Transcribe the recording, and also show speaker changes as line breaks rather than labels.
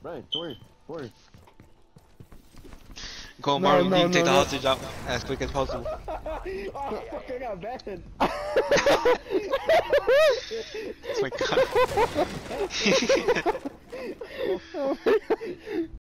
Right, towards.
Go,
No,
Mario, we
no,
need to take
no,
the
no.
hostage out as quick as possible.
Oh, fuck, I got banned.
Oh my god.
Oh my god.